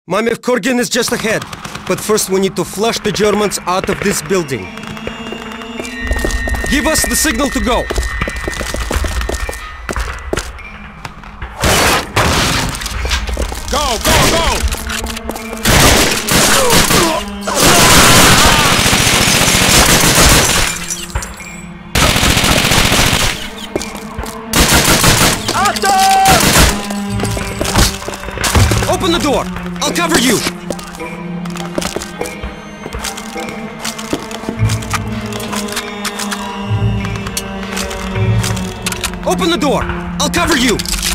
Mame Korgen is just ahead. But first we need to flush the Germans out of this building. Give us the signal to go. Go, go, go! Open the door! I'll cover you! Open the door! I'll cover you!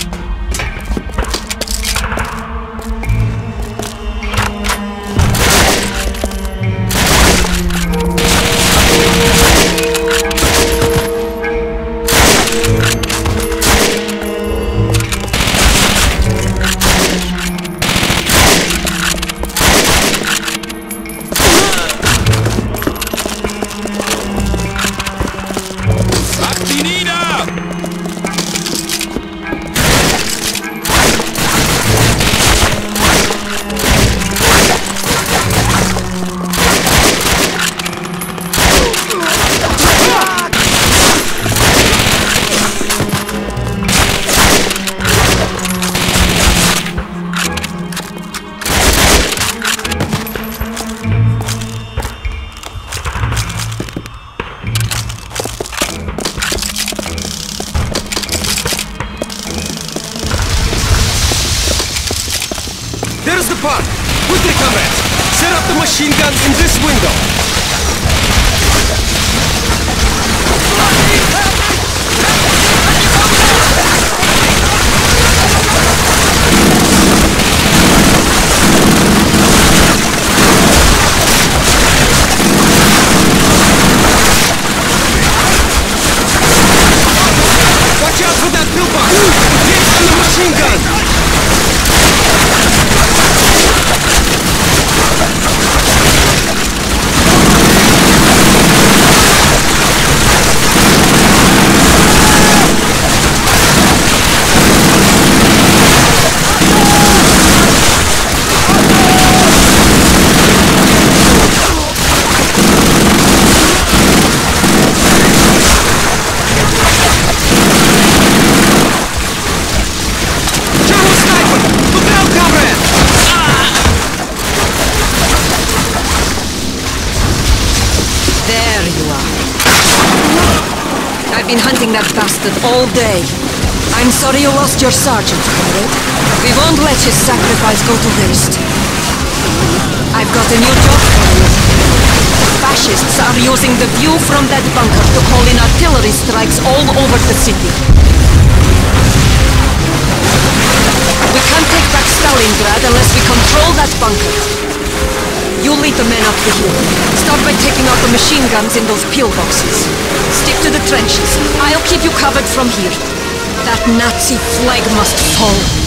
There's the pod! Quickly, comrades! Set up the machine gun in this window! Watch out for that pillbox! Hit on the machine gun! I've been hunting that bastard all day. I'm sorry you lost your sergeant, comrade. We won't let his sacrifice go to waste. I've got a new job for you. Fascists are using the view from that bunker to call in artillery strikes all over the city. We can't take back Stalingrad unless we control that bunker. You lead the men up the hill. Start by taking out the machine guns in those pillboxes. Stick to the trenches. I'll keep you covered from here. That Nazi flag must fall.